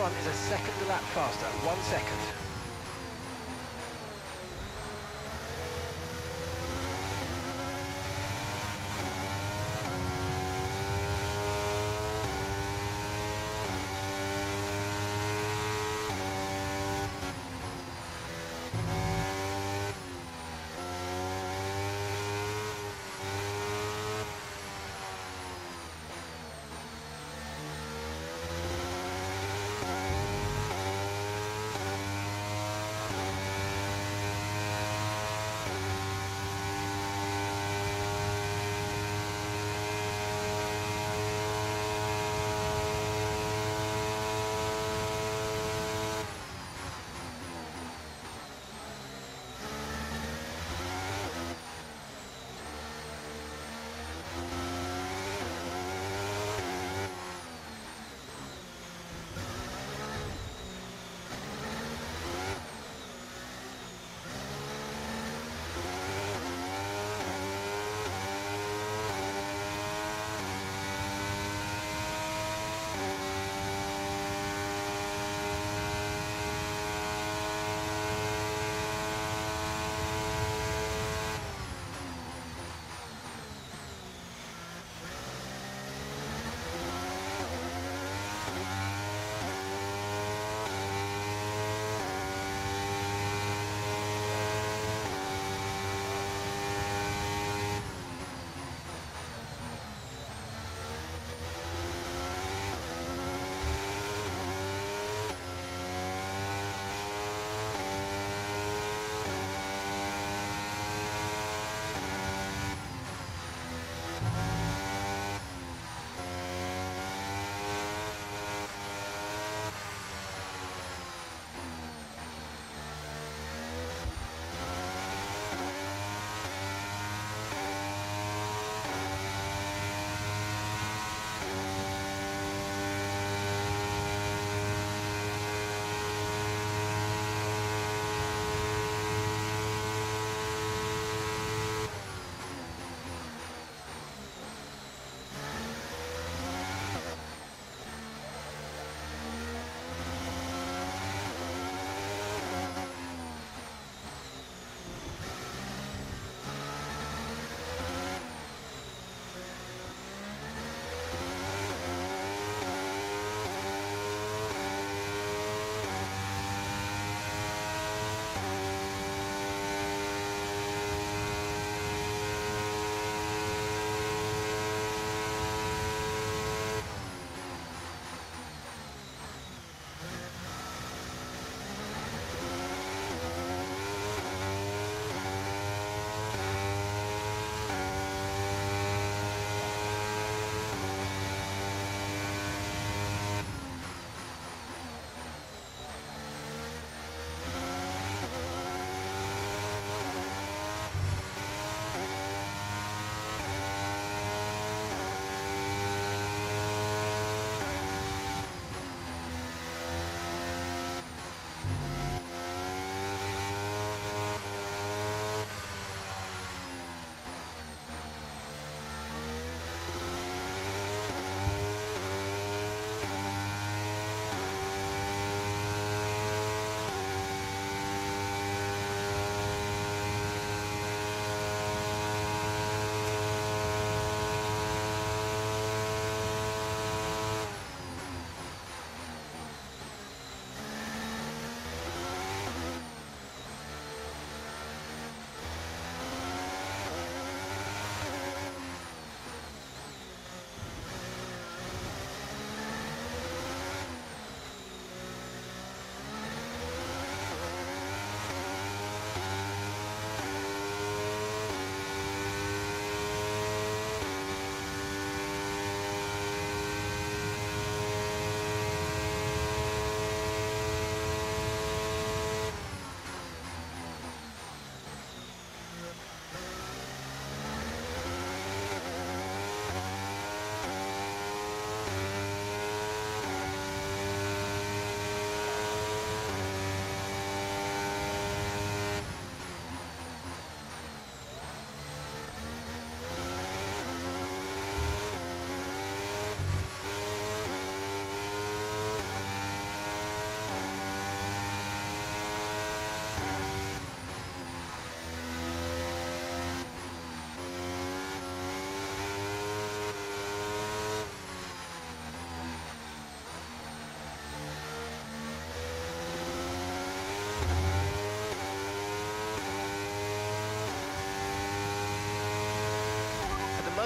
front is a second a lap faster, 1 second.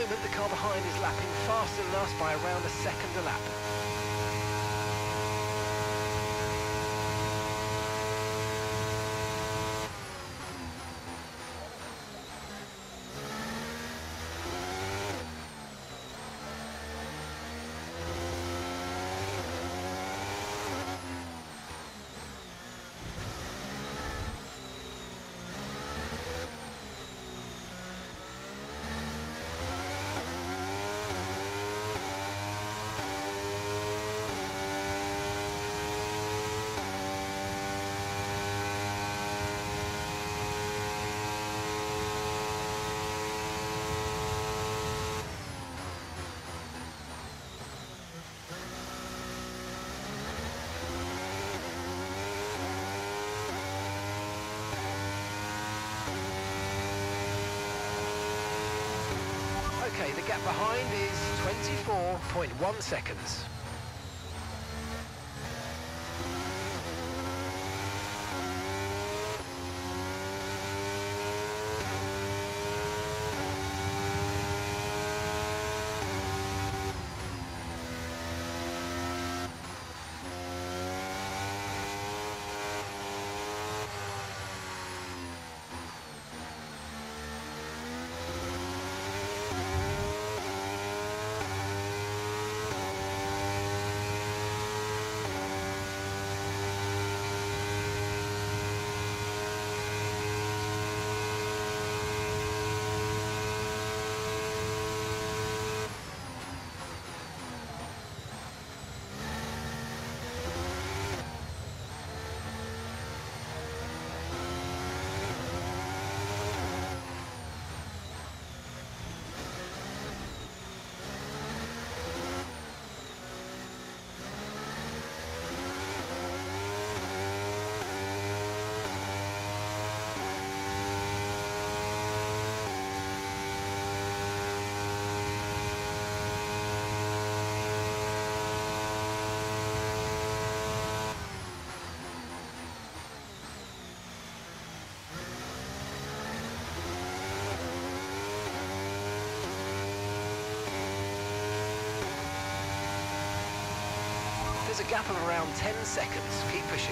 moment, the car behind is lapping faster than us by around a second a lap. Okay, the gap behind is 24.1 seconds. There's a gap of around 10 seconds. Keep pushing.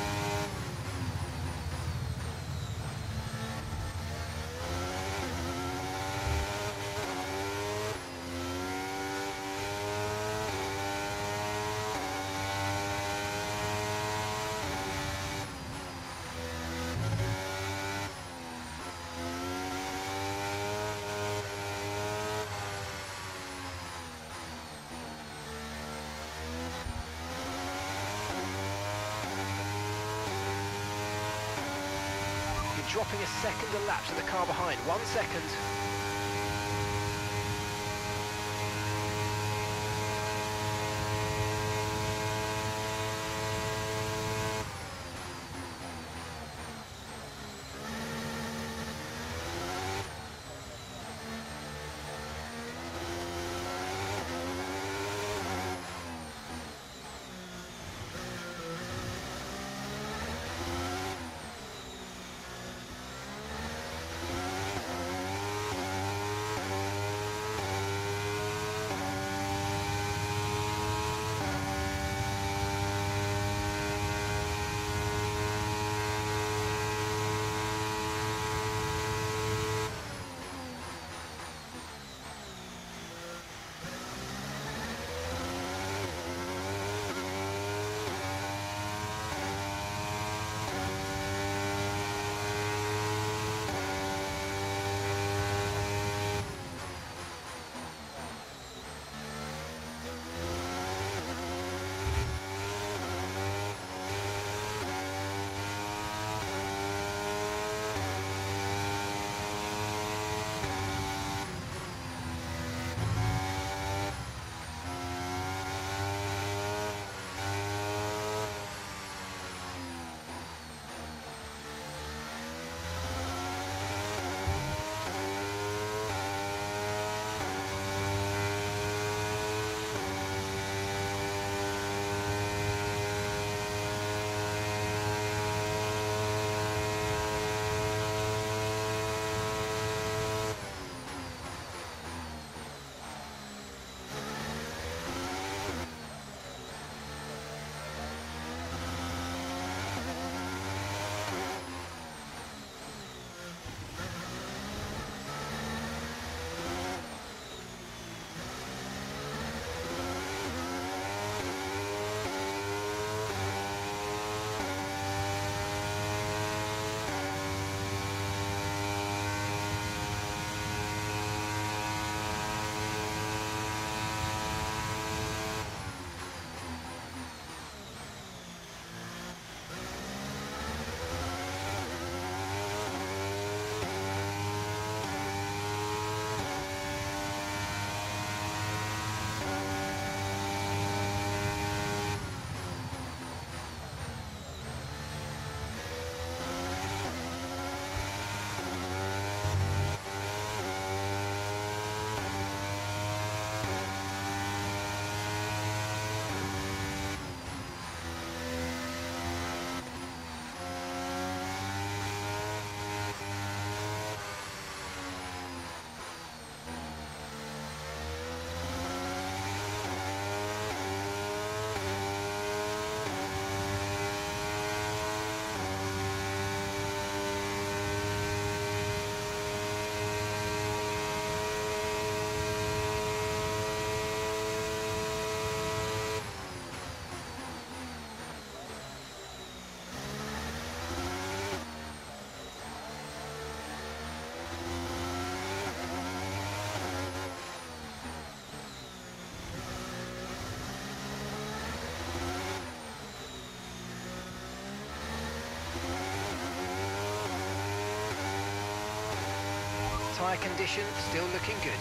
Dropping a second a lap to the car behind. 1 second. Tyre condition still looking good.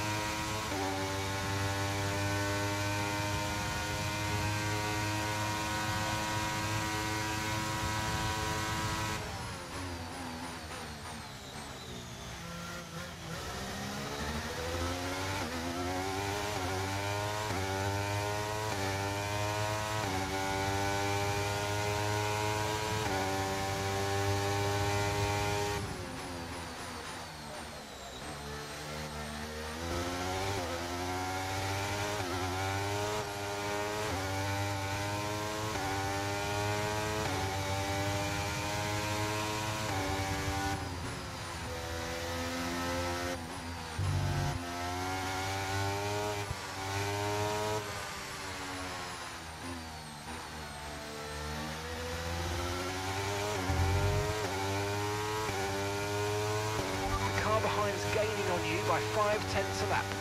Behind's gaining on you by 0.5 a lap.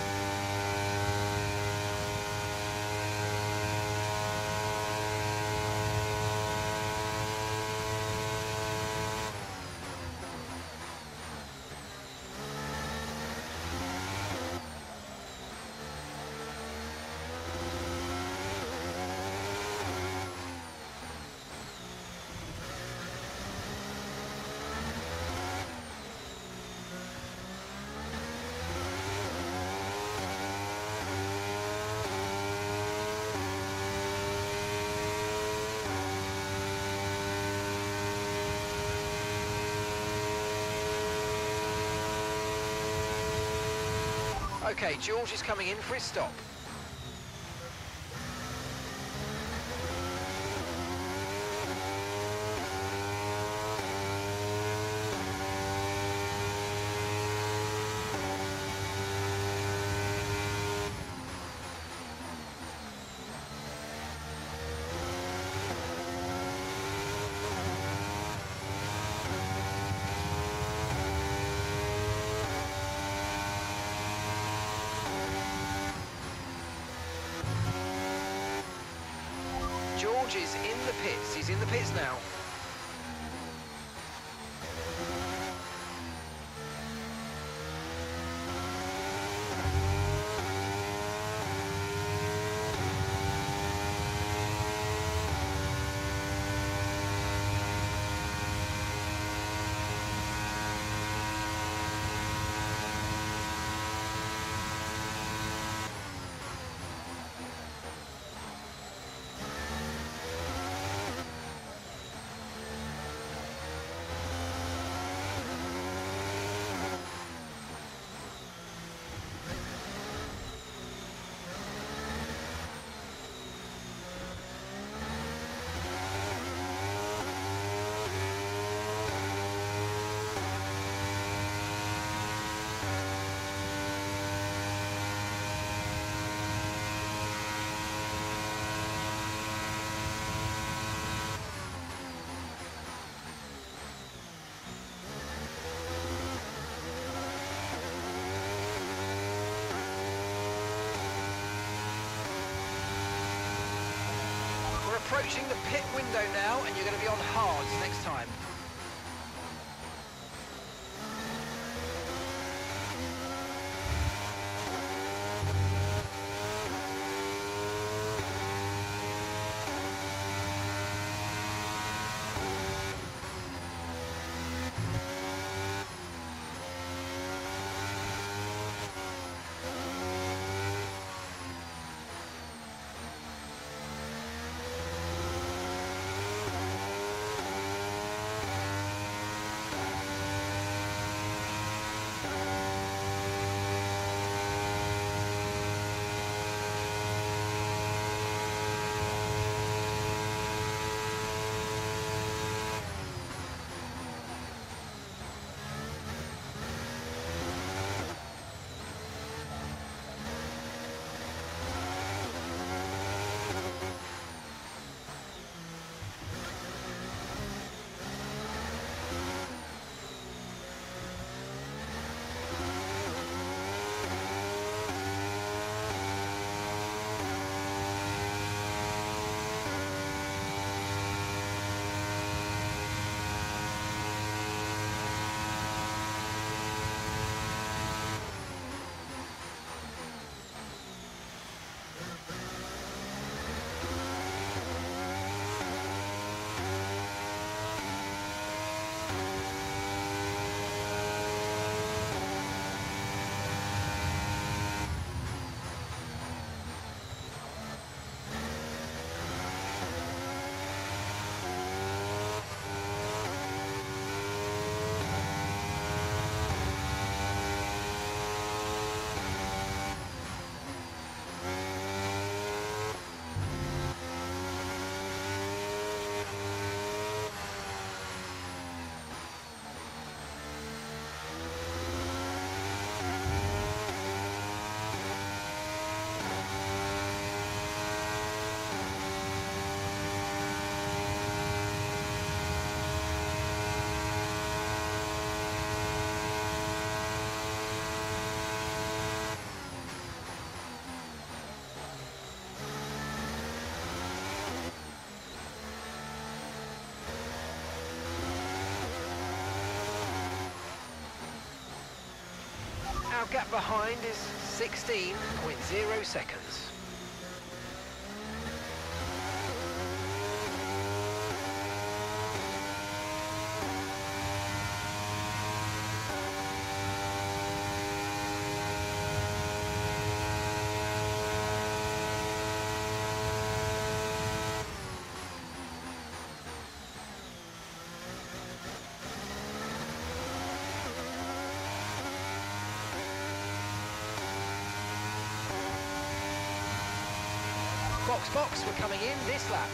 Okay, George is coming in for his stop. George is in the pits. He's in the pits now. Approaching the pit window now, and you're going to be on hards next time. Now gap behind is 16.0 seconds. Box, we're coming in this lap.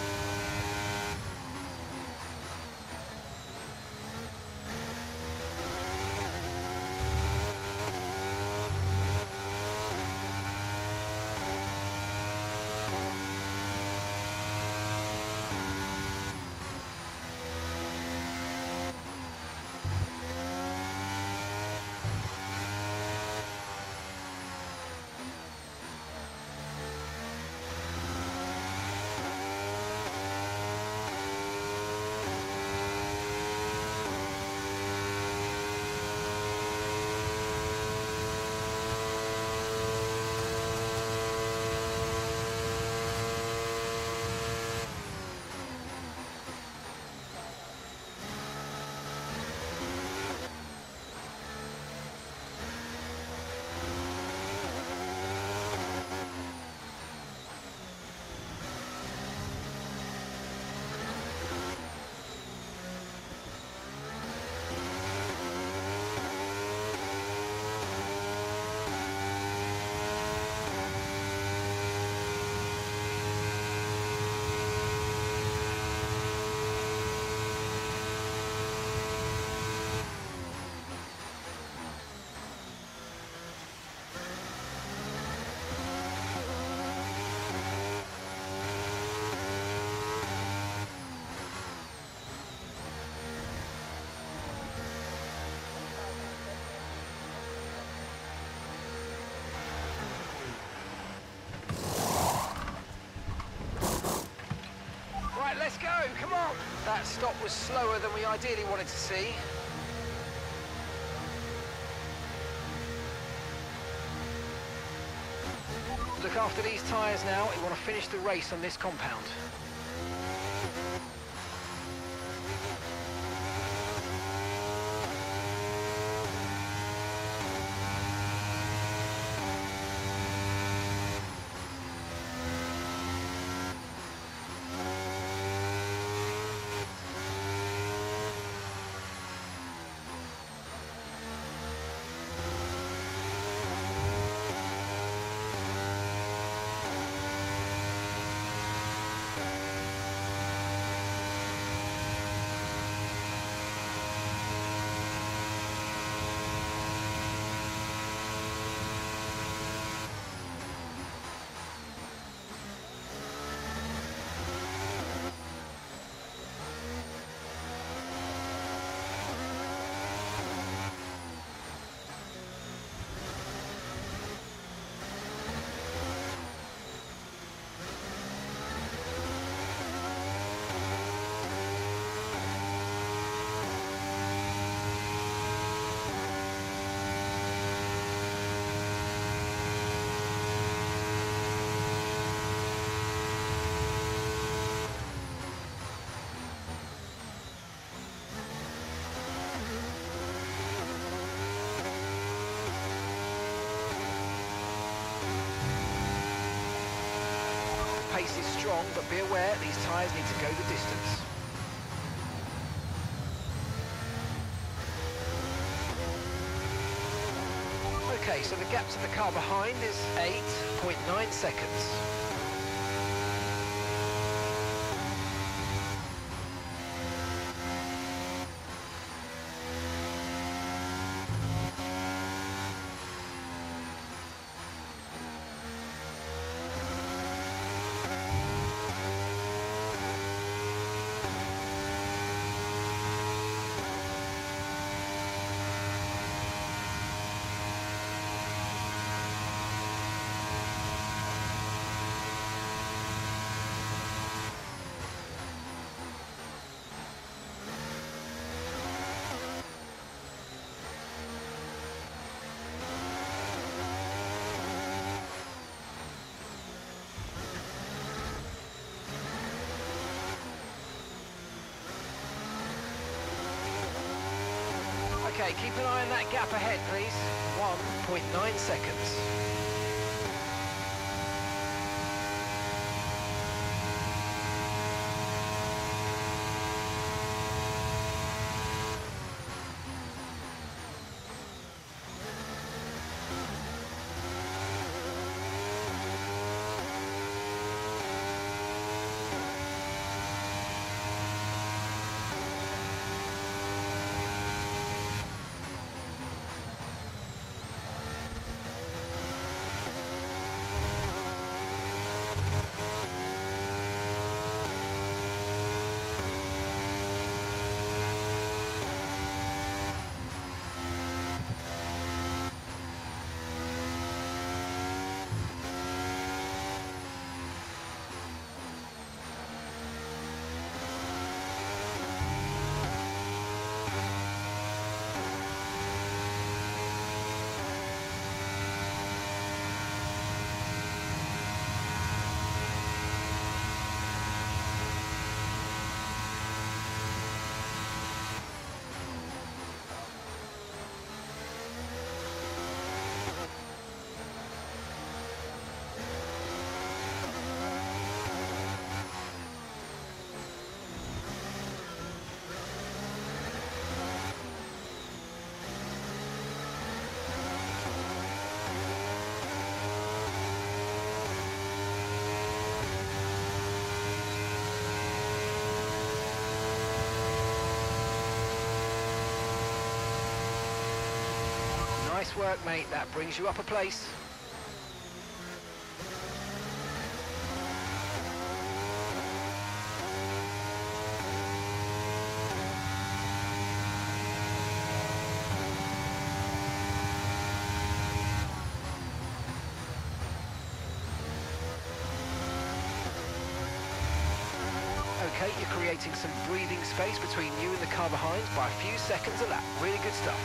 Let's go, come on! That stop was slower than we ideally wanted to see. Look after these tyres now, we want to finish the race on this compound. Pace is strong, but be aware these tyres need to go the distance. Okay, so the gap to the car behind is 8.9 seconds. Okay, keep an eye on that gap ahead, please. 1.9 seconds. Nice work, mate. That brings you up a place. Okay, you're creating some breathing space between you and the car behind by a few seconds a lap. Really good stuff.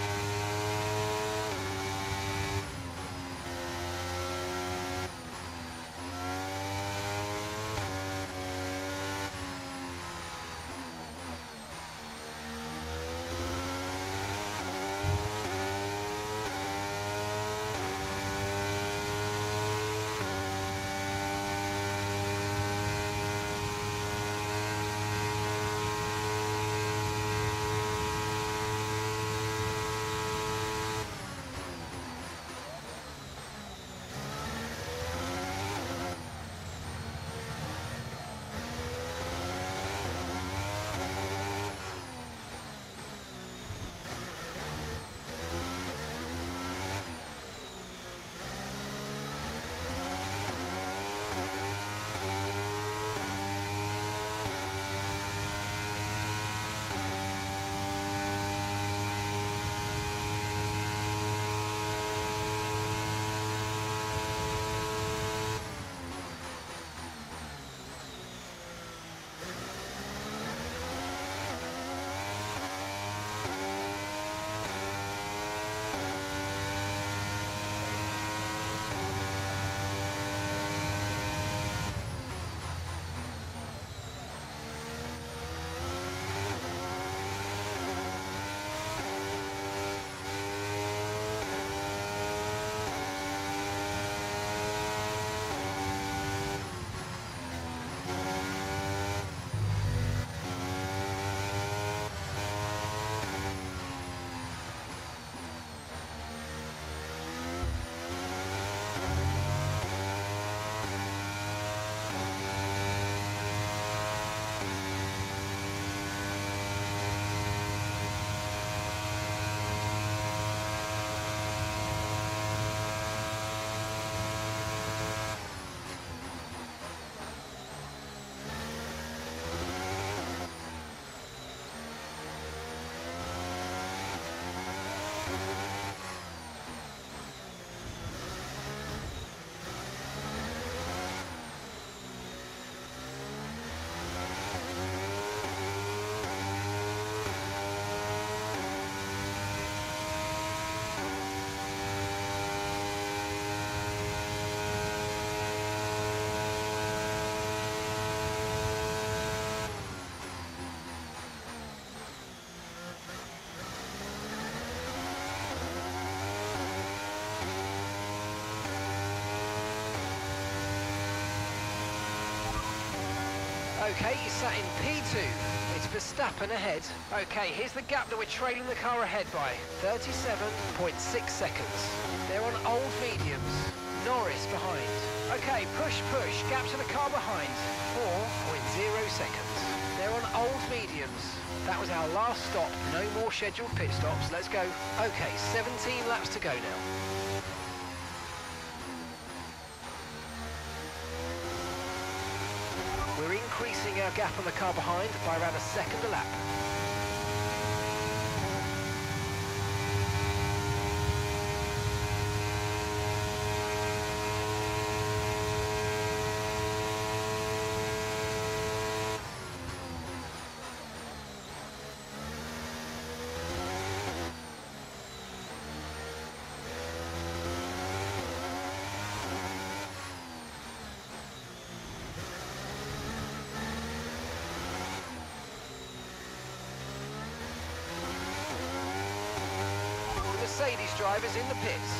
Okay, you sat in P2. It's Verstappen ahead. Okay, here's the gap that we're trailing the car ahead by. 37.6 seconds. They're on old mediums. Norris behind. Okay, push, gap to the car behind. 4.0 seconds. They're on old mediums. That was our last stop. No more scheduled pit stops. Let's go. Okay, 17 laps to go now. We're increasing our gap on the car behind by around a second a lap. Mercedes drivers in the pits.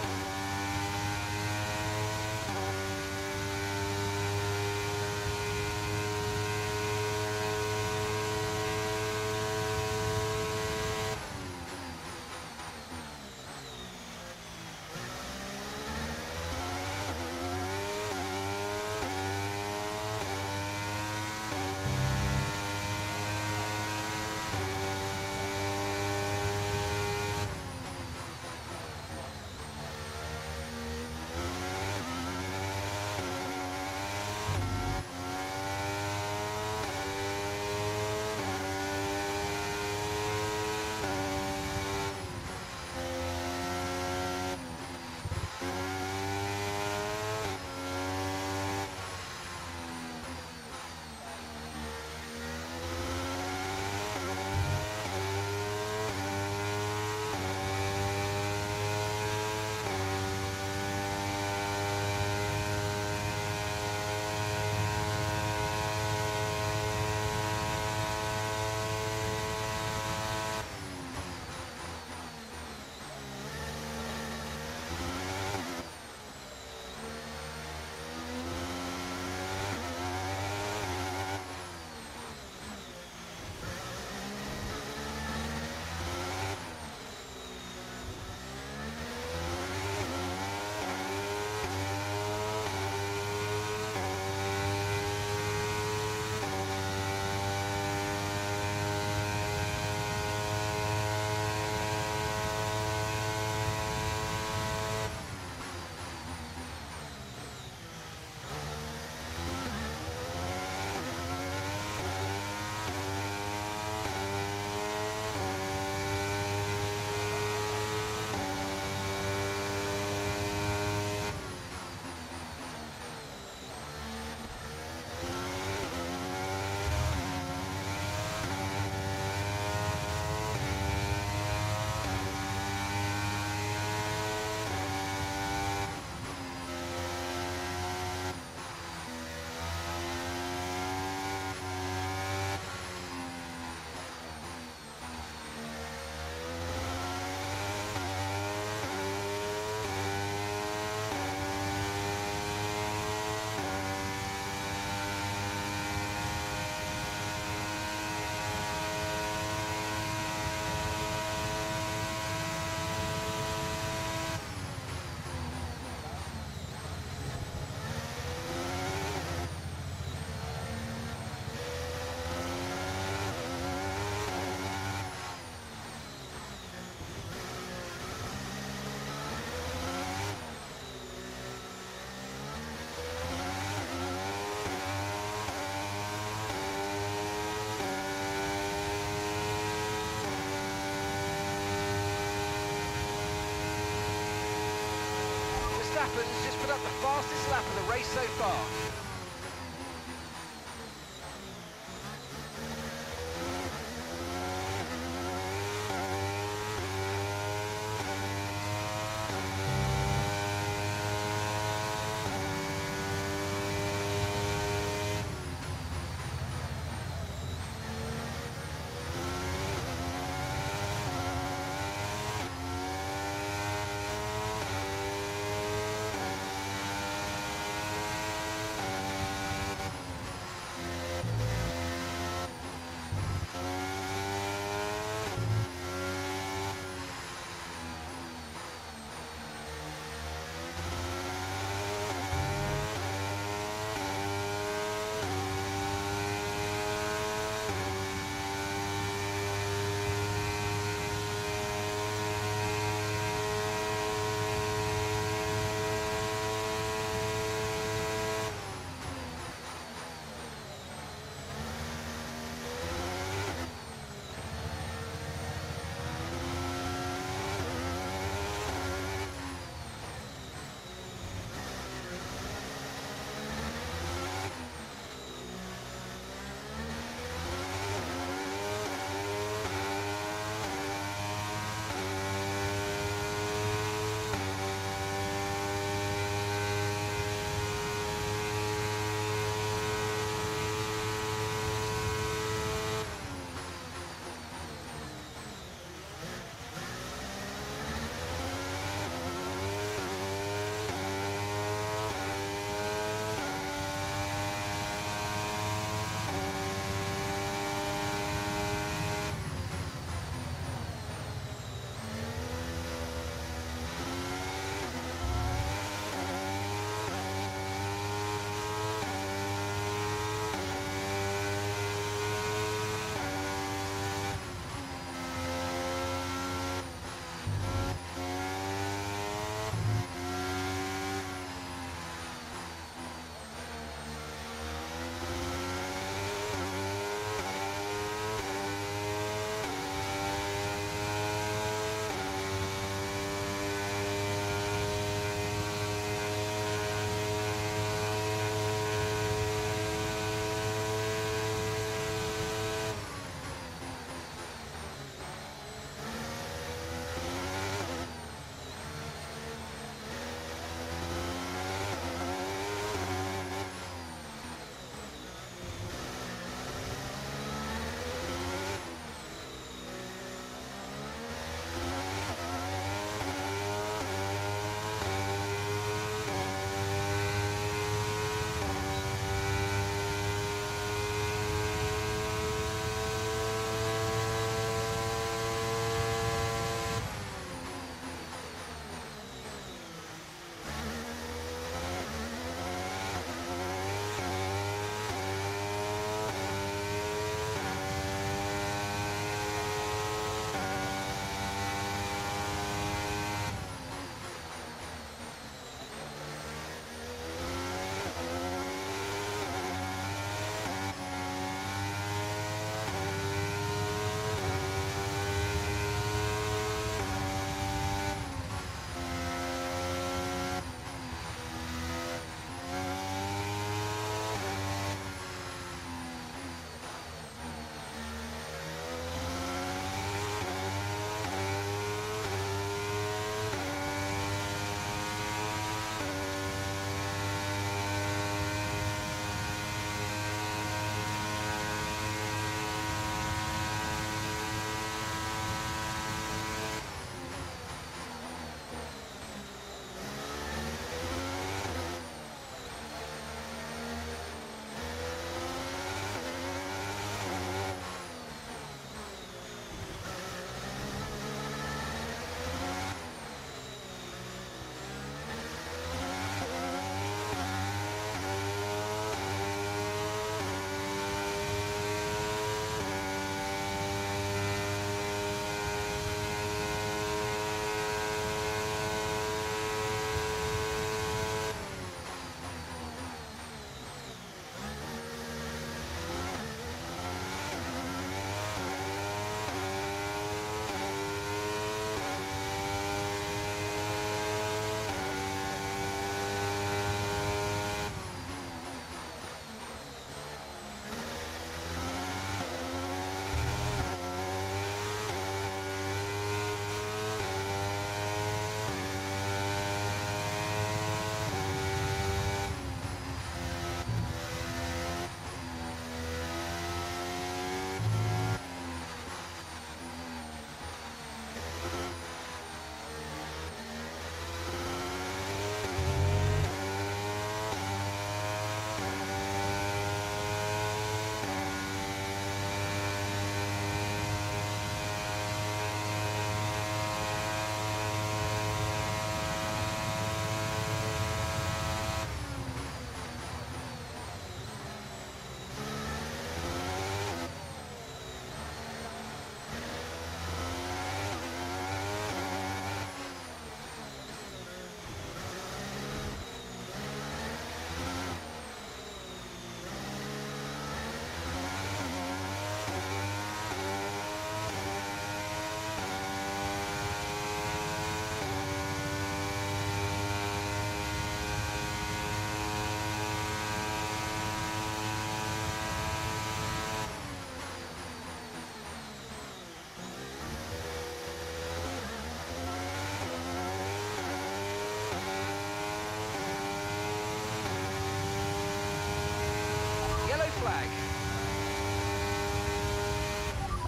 Verstappen's just put up the fastest lap of the race so far.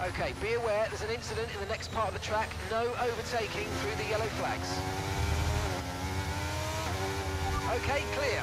Okay, be aware there's an incident in the next part of the track. No overtaking through the yellow flags. Okay, clear.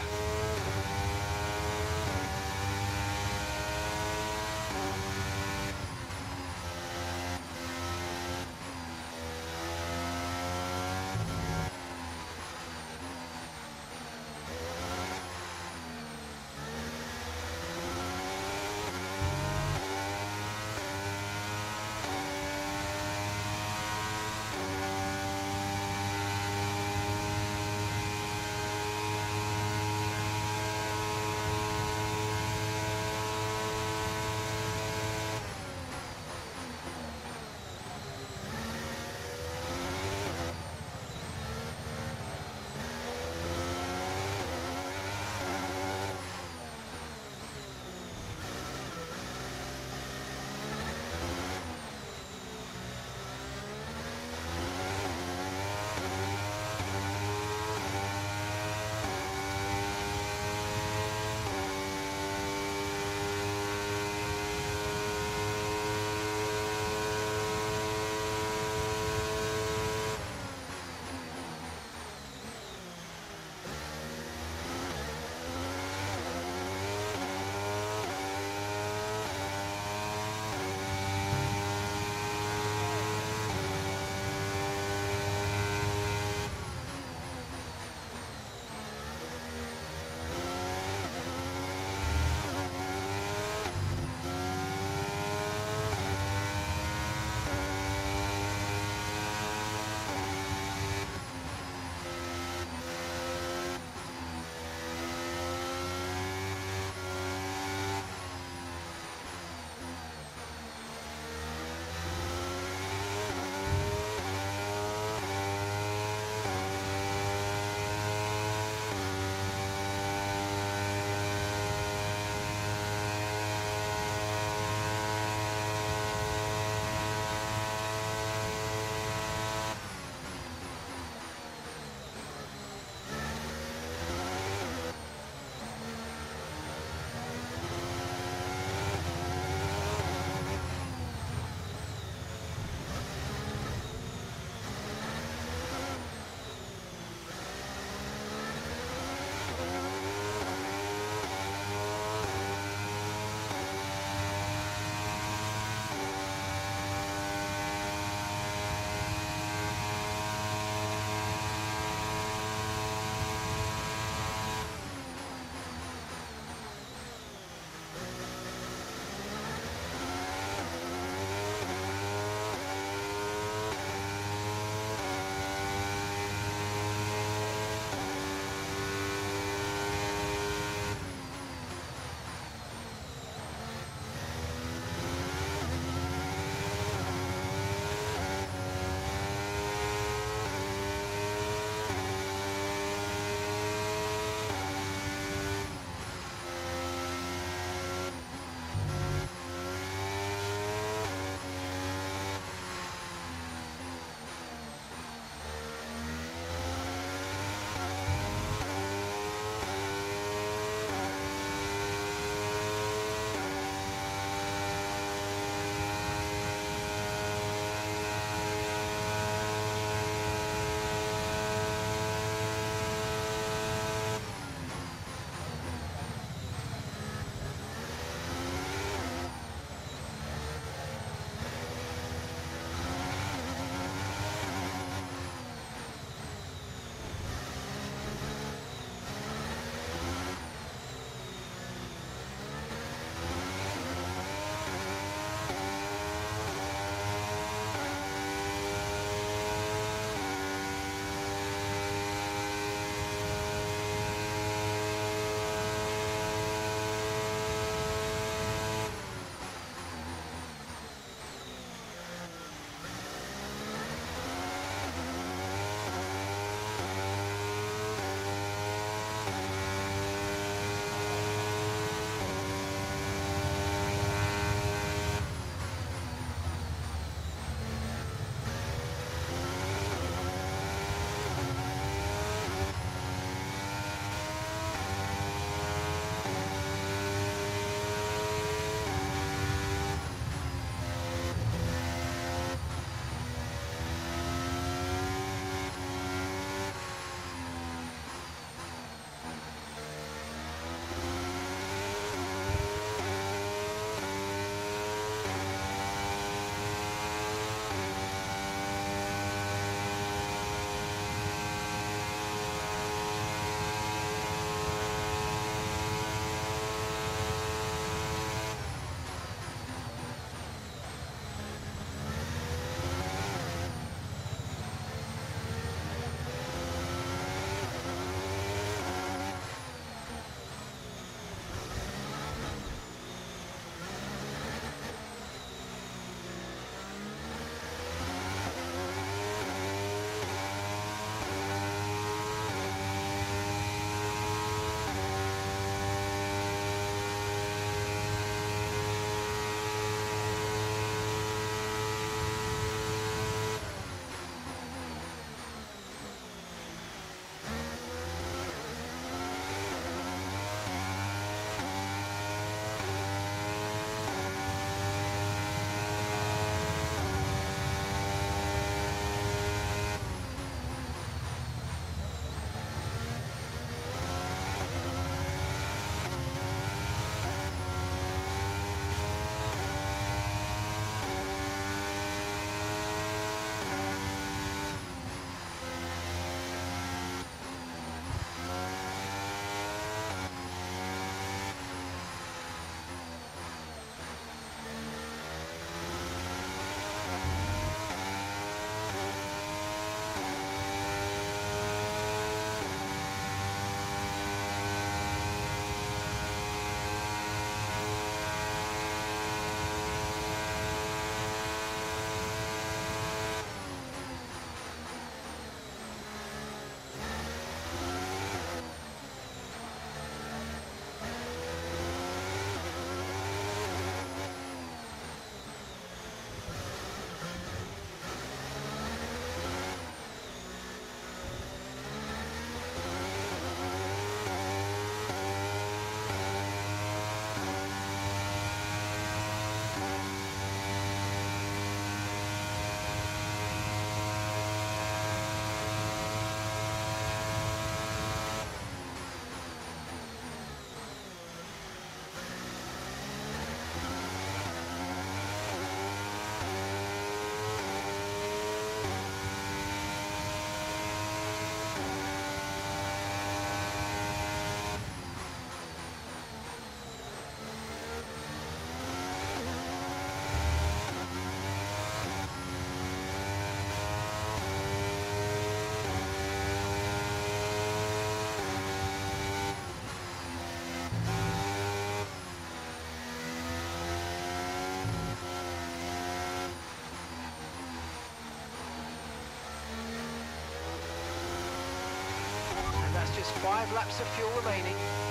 5 laps of fuel remaining.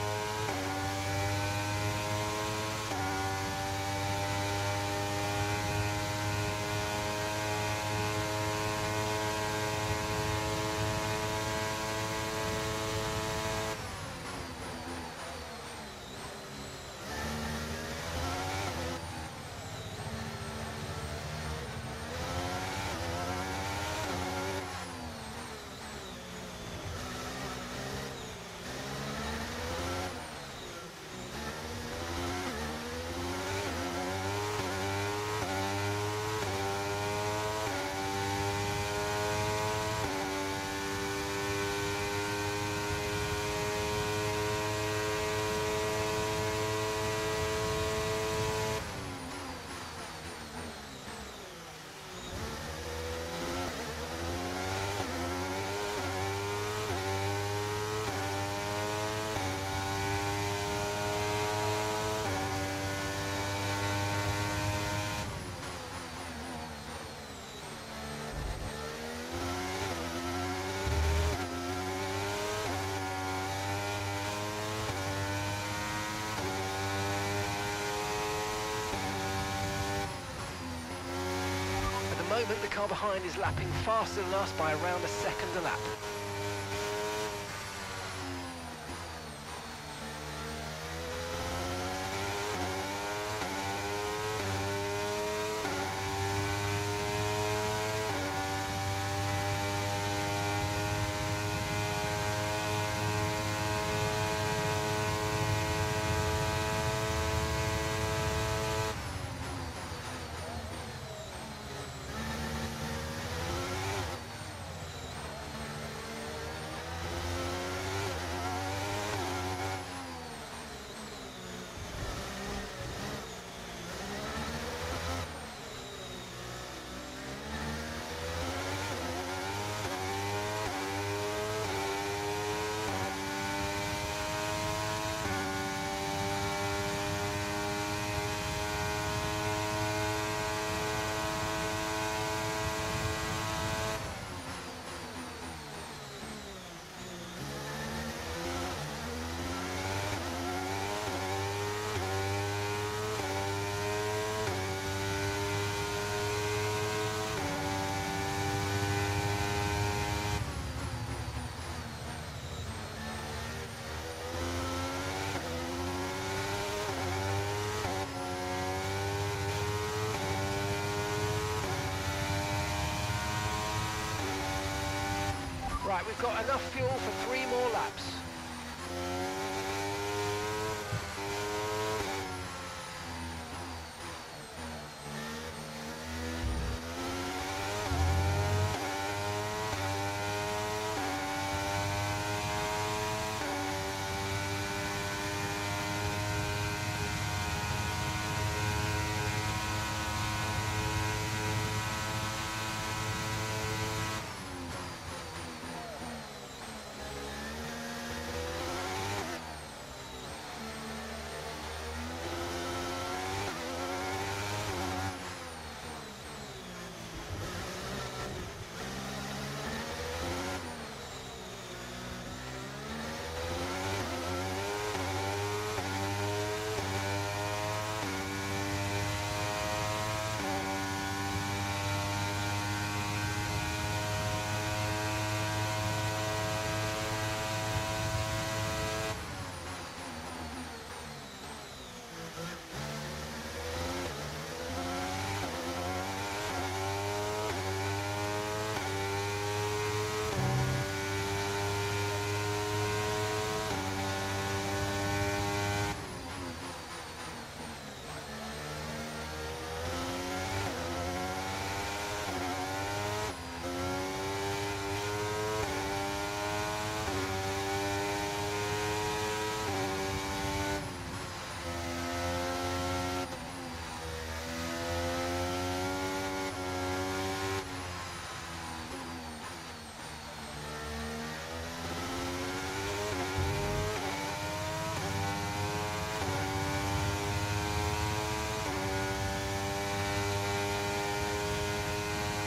At the moment, the car behind is lapping faster than us by around a second a lap. Right, we've got enough fuel for 3 more laps.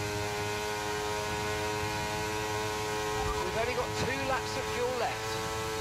We've only got 2 laps of fuel left.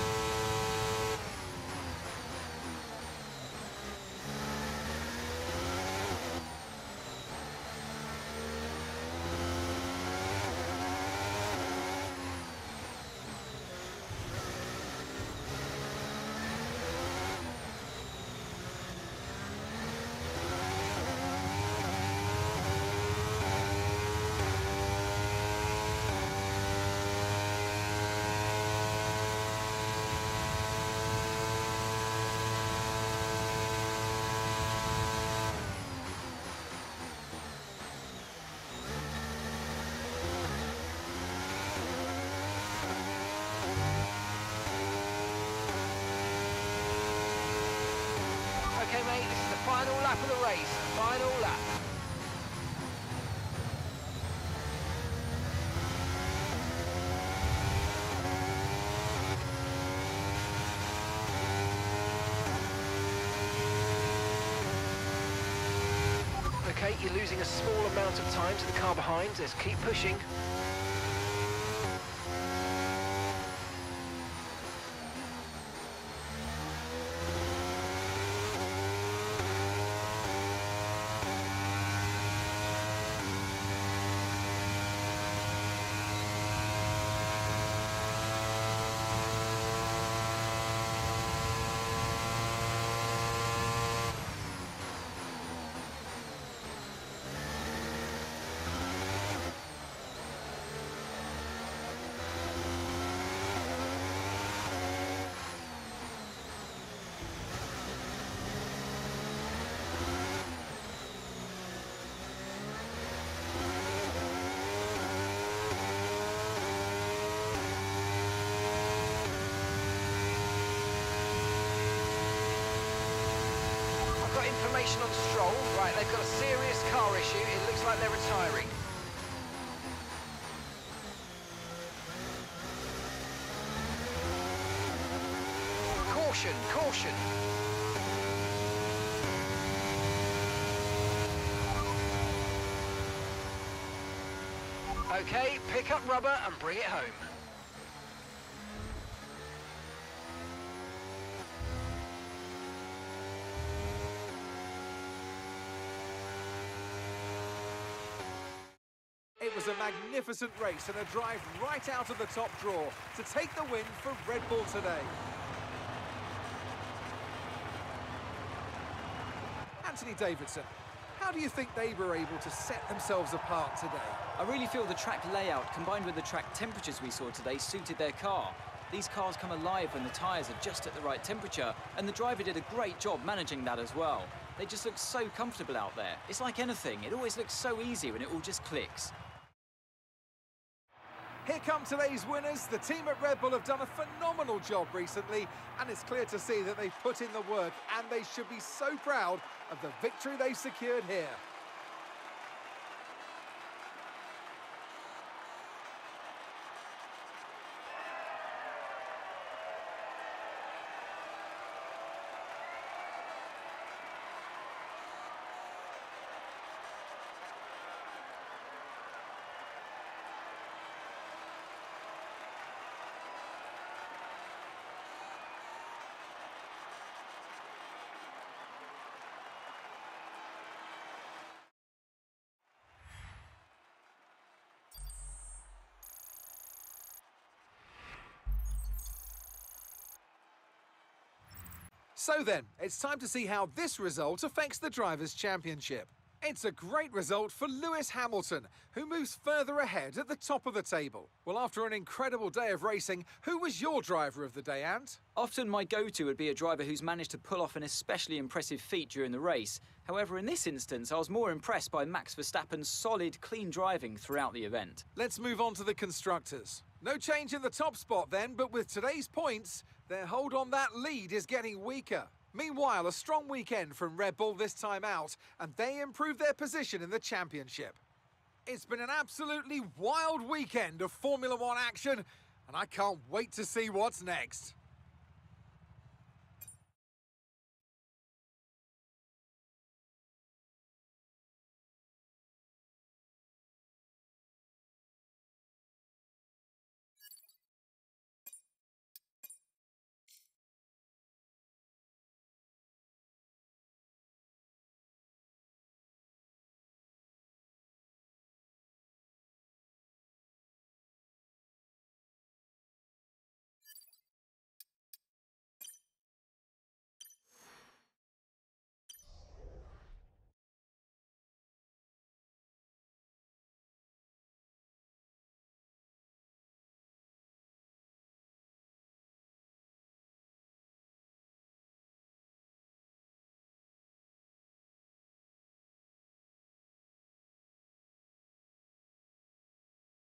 lap of the race, final lap. Okay, you're losing a small amount of time to the car behind. Let's keep pushing. Information on Stroll. Right, they've got a serious car issue. It looks like they're retiring. Caution, caution. Okay, pick up rubber and bring it home. It was a magnificent race and a drive right out of the top draw to take the win for Red Bull today. Anthony Davidson, how do you think they were able to set themselves apart today? I really feel the track layout combined with the track temperatures we saw today suited their car. These cars come alive when the tyres are just at the right temperature, and the driver did a great job managing that as well. They just look so comfortable out there. It's like anything, it always looks so easy when it all just clicks. Here come today's winners. The team at Red Bull have done a phenomenal job recently, and it's clear to see that they've put in the work, and they should be so proud of the victory they've secured here. So then, it's time to see how this result affects the Drivers' Championship. It's a great result for Lewis Hamilton, who moves further ahead at the top of the table. Well, after an incredible day of racing, who was your driver of the day, Ant? Often my go-to would be a driver who's managed to pull off an especially impressive feat during the race. However, in this instance, I was more impressed by Max Verstappen's solid, clean driving throughout the event. Let's move on to the constructors. No change in the top spot then, but with today's points, their hold on that lead is getting weaker. Meanwhile, a strong weekend from Red Bull this time out, and they improved their position in the championship. It's been an absolutely wild weekend of Formula One action, and I can't wait to see what's next.